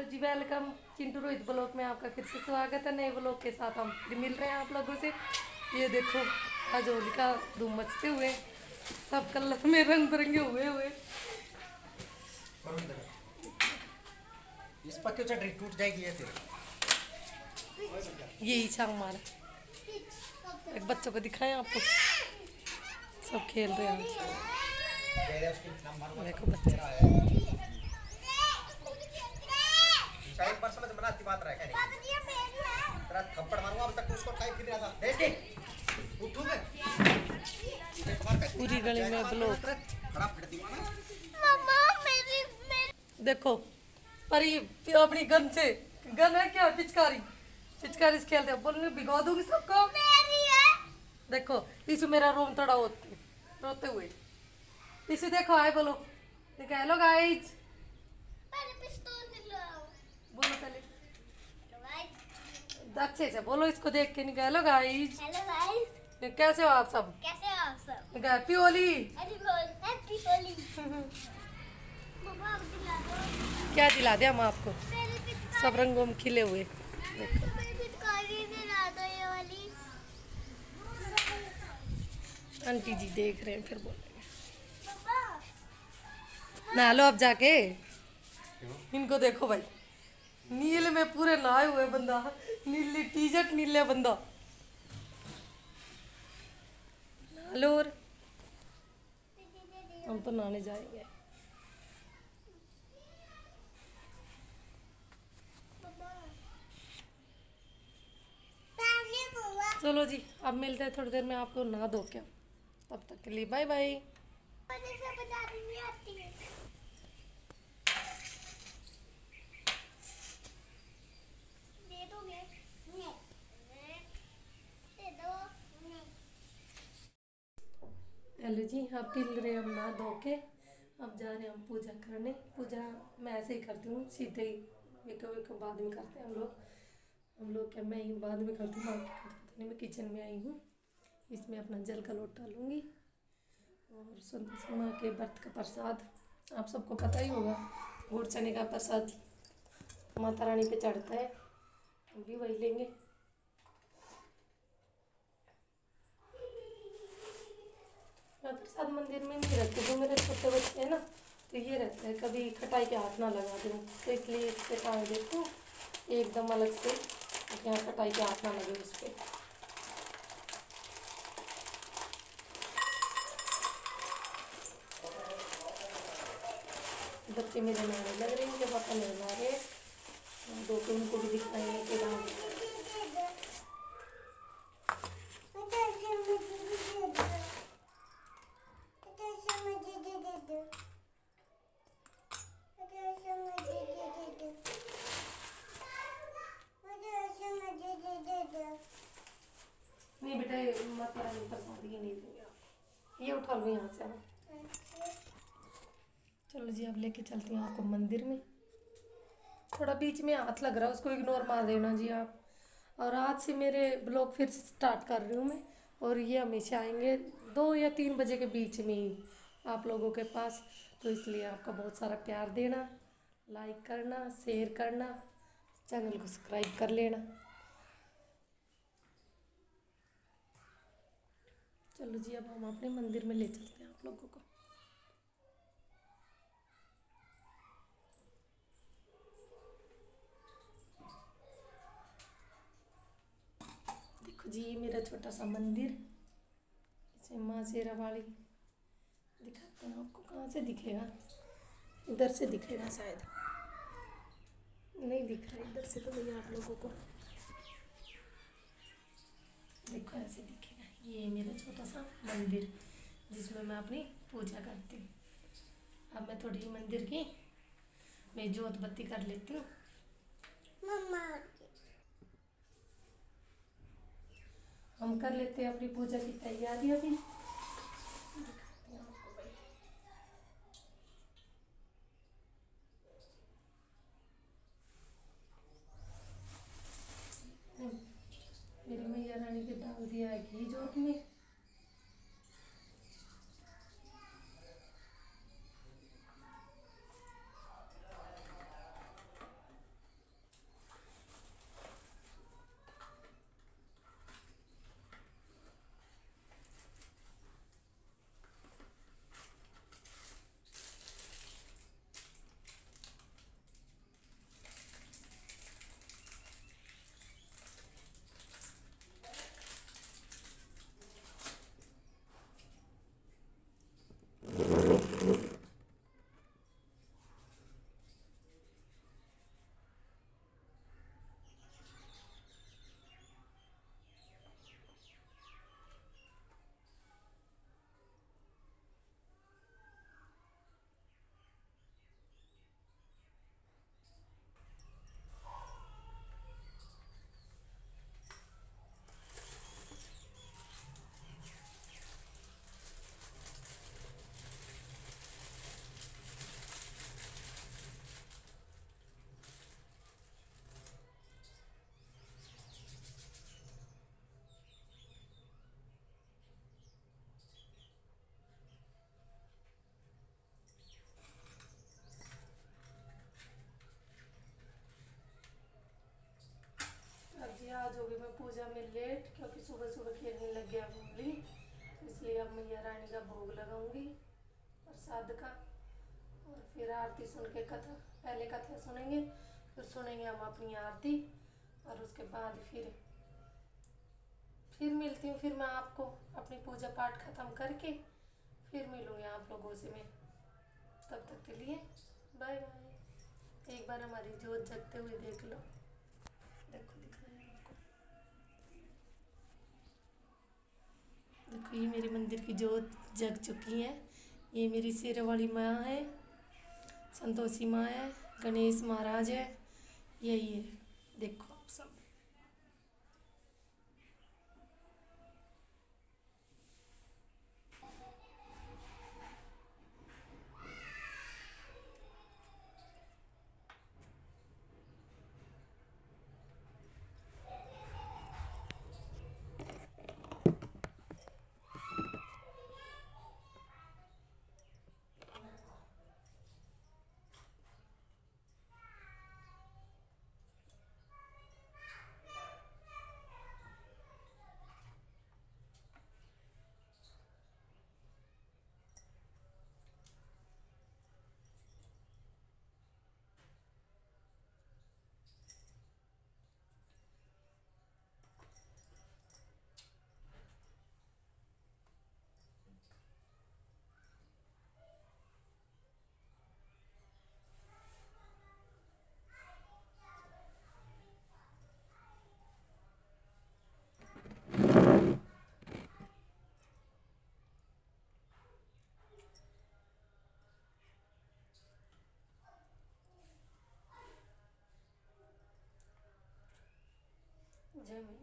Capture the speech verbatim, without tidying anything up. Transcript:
जी welcome Chintu Rohit blog में आपका फिर से स्वागत है। नए ब्लॉग के साथ हम फिर मिल रहे हैं आप लोगों से। ये देखो आज होली का धूम मचते हुए सब कलर में रंग बिरंगे हुए हुए इस पक्के चटनी टूट जाएगी ये फिर यही इच्छा हमारा। एक बच्चों को दिखाएं आपको, सब खेल रहे हैं। देखो बच्चे शायद पर समझ में आती बात रहा है क्या नहीं तेरा थप्पड़ मारूंगा अब तक तो उसको खाई फिर रहा था देख के उठू मैं पूरी गली में ब्लॉक खराब कर दी माना मम्मा मेरी मेरी देखो पर ये अपनी गन से गन है क्या पिचकारी पिचकारी से खेलते हैं। बोलने भिगो दूंगी सबको। मेरी है। देखो इसे मेरा रोम तड़ा होते रोते हुए इसे देखो आए बोलो देखो हेलो गाइज पहले पिस्तौल दिलाओ। बोलो पहले हेलो गाइस। अच्छे से बोलो इसको देख के नहीं हेलो गाइज हेलो गाइस। कैसे हो आप सब। कैसे हो आप सब? Happy Holi. Happy Holi. Happy Holi. मम्मा आप दिला दो। क्या दिला दे हम आपको मेरी पिचकारी। सब रंगों में खिले हुए। मेरी पिचकारी दिला दो ये वाली। आंटी जी देख रहे हैं फिर बोलेंगे मम्मा नहा लो अब जाके। इनको देखो भाई नील में पूरे नहाए हुए बंदा नीली टी शर्ट नीले बंदा नहा लो और हम तो नहाने जाएंगे। पानी बुआ। चलो जी अब मिलते हैं थोड़ी देर में आपको नहा धो के। तब तक के लिए बाय बाय। मुझे से बजानी नहीं आती है। दे दोगे? नहीं। दे दो। नहीं। हेलो जी अब पिल रहे हम नहा धो के। अब जा रहे हैं हम पूजा करने। पूजा मैं ऐसे ही करती हूँ सीधे ही वेको वेको बाद में करते हैं हम लोग हम लोग क्या मैं ही बाद में करती हूँ। आपके पता नहीं मैं किचन में आई हूँ। इसमें अपना जल का लोटा लूँगी और संतोषी माँ के व्रत का प्रसाद आप सबको पता ही होगा। गुड़ चने का प्रसाद माता रानी पे चढ़ता है हम भी वही लेंगे। मैं प्रसाद मंदिर में नहीं रखती जो मेरे छोटे बच्चे हैं ना तो ये रहता है कभी खटाई के हाथ ना लगा दूँ तो इसलिए इससे टांग देती हूँ एकदम अलग से यहाँ खटाई के हाथ ना लगे उस पर। बच्चे मेरे नहाने लग रहे हैं जब पापा नहीं नहा रहे दो तो उनको भी दिखाएंगे कि राम नहीं बेटा ये माता रानी प्रसाद ये नहीं देंगे आप ये उठा लो यहाँ से आप। चलो जी अब लेके चलती हूँ आपको मंदिर में। थोड़ा बीच में हाथ लग रहा है उसको इग्नोर मार देना जी आप। और आज से मेरे ब्लॉग फिर से स्टार्ट कर रही हूँ मैं और ये हमेशा आएंगे दो या तीन बजे के बीच में ही आप लोगों के पास। तो इसलिए आपका बहुत सारा प्यार देना लाइक करना शेयर करना चैनल को सब्सक्राइब कर लेना। चलो जी अब हम अपने मंदिर में ले चलते हैं आप लोगों को। देखो जी ये मेरा छोटा सा मंदिर इसे माँ शेरा वाली दिखाते हैं आपको। कहाँ से दिखेगा इधर से दिखेगा शायद नहीं दिख रहा इधर से तो भैया आप लोगों को देखो ऐसे दिखेगा। ये मेरा छोटा सा मंदिर जिसमें मैं अपनी पूजा करती हूँ। अब मैं थोड़ी मंदिर की मैं जोत बत्ती कर लेती हूँ। मम्मा हम कर लेते हैं अपनी पूजा की तैयारी अभी। मेरी मैया रानी के डाल दिया है घी जोत में। जी आज हो गई मैं पूजा में लेट, क्योंकि सुबह सुबह खेलने लग गया मूली, तो इसलिए अब मैया रानी का भोग लगाऊंगी प्रसाद का। और फिर आरती सुन के कथा, पहले कथा सुनेंगे, फिर सुनेंगे हम अपनी आरती, और उसके बाद फिर फिर मिलती हूँ। फिर मैं आपको अपनी पूजा पाठ ख़त्म करके फिर मिलूँगी आप लोगों से मैं। तब तक के लिए बाय बाय। एक बार हमारी जोत जगते हुए देख लो, देखो दिखाएं आपको, देखो ये मेरे मंदिर की जोत जग चुकी है। ये मेरी शेर वाली माँ है, संतोषी माँ है, गणेश महाराज है, यही है, देखो आप सब। जय